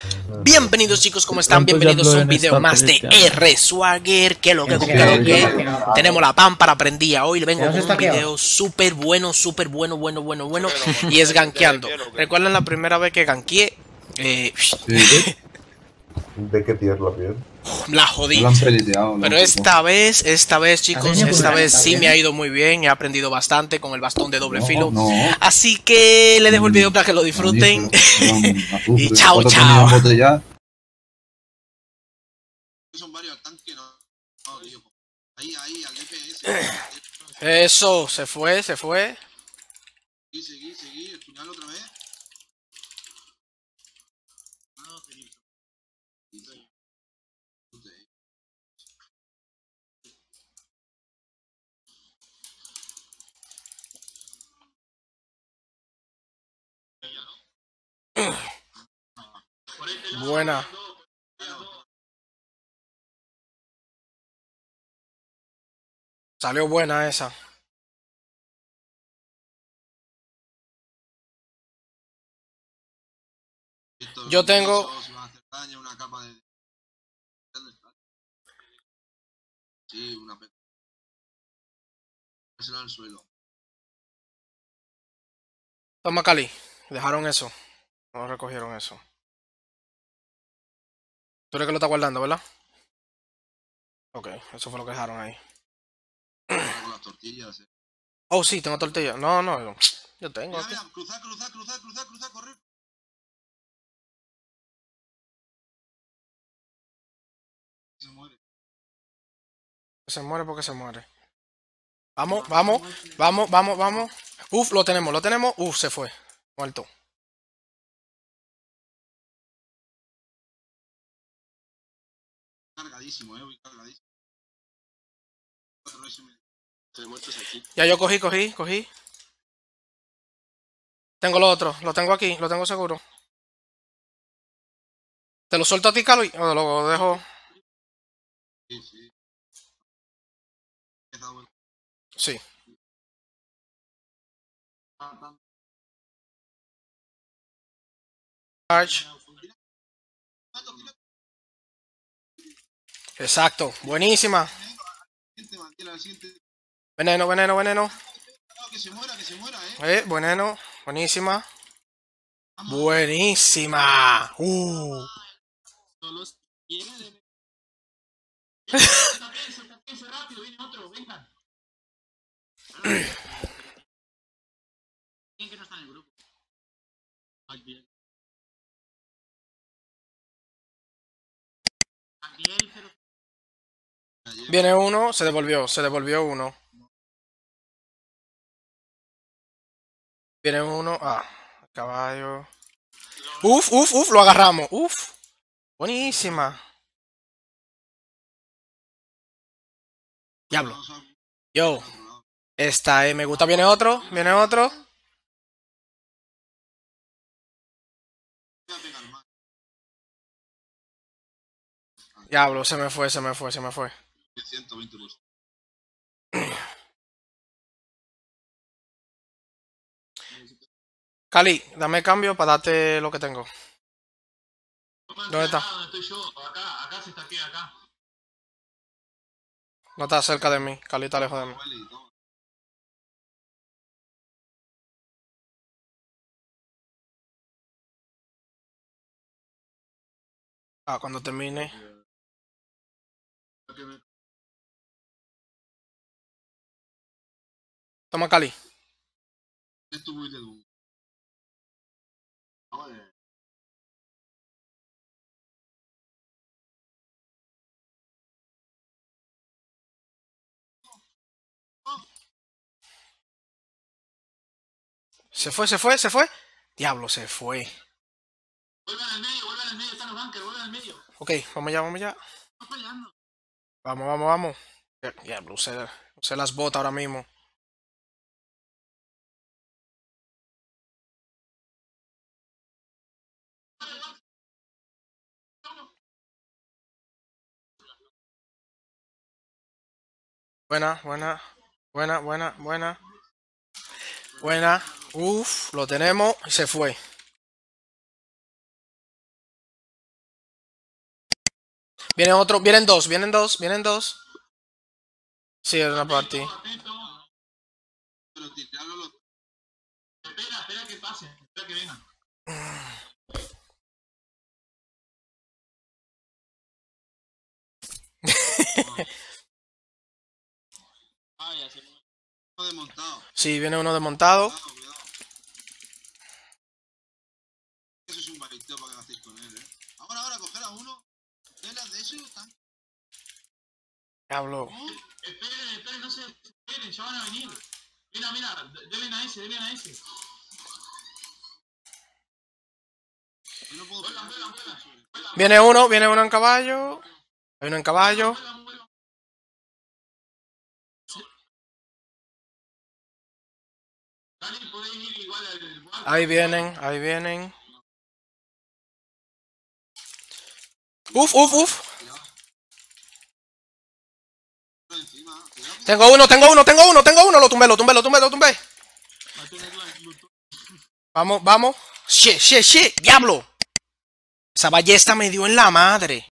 Bienvenidos chicos, ¿cómo están? Bienvenidos a un video más de R-Swagger. Que lo que tenemos la pámpara prendida. Hoy le vengo con un video súper bueno, bueno. Y es gankeando. ¿Recuerdan la primera vez que gankeé? ¿De qué tier la piel? La jodí. Pero esta vez chicos, esta vez sí me ha ido muy bien. He aprendido bastante con el bastón de doble filo. Así que le dejo el video para que lo disfruten. Y chao. Son varios tanques, no, tío. Ahí, al DPS. Eso, se fue. Seguí, el puñal otra vez. Buena. Salió buena esa. Yo tengo... Sí, una peta. Al suelo. Toma, Cali. Dejaron eso. No recogieron eso. Tú eres que lo estás guardando, ¿verdad? Ok, eso fue lo que dejaron ahí. Con las tortillas, Oh, sí, tengo tortilla. No, yo tengo. Mira, cruzar, correr. Se muere. Se muere porque se muere. Vamos. Uf, lo tenemos. Uf, se fue. Muerto. Cargadísimo, voy cargadísimo. Ya yo cogí. Tengo lo otro, lo tengo aquí, lo tengo seguro. ¿Te lo suelto a ti, Cali? O lo dejo. Sí. Sí. Arch. Exacto, buenísima. Veneno. Que se muera, Veneno, buenísima. Buenísima. Rápido, viene otro, vengan. ¿Quién que no está en el grupo? Viene uno, se devolvió uno. Viene uno, caballo. Uf, lo agarramos. Uf, buenísima. Diablo. Yo. Esta, me gusta. Viene otro. Diablo, se me fue. 120%. Cali, dame cambio para darte lo que tengo. ¿Dónde está? Estoy yo, acá se está acá. No está cerca de mí. Cali está lejos de mí. Cuando termine. Toma, Cali. Se fue. Diablo, se fue. Vuelvan al medio, están los bunkers, vuelvan al medio. Ok, vamos ya. Están peleando. Vamos. Diablo, usé las botas ahora mismo. Buena. Uf, lo tenemos y se fue. Vienen otro, vienen dos. Sí, es una party. Pero tirarlo los... Espera que pase, espera que vengan. Ya se uno desmontado. Sí, viene uno desmontado. Cuidado. Eso es un baiteo para que gastéis con él, Ahora, coger a uno. Telas de eso y están. Diablo. Esperen, no se esperen, ya van a venir. Mira, denle a ese. Yo no puedo Vuelan. Viene uno en caballo. Hay uno en caballo. Dani, podéis ir igual al barco. Ahí vienen. Uf. Tengo uno. Lo tumbé. Vamos. Shit. Diablo. Esa ballesta me dio en la madre.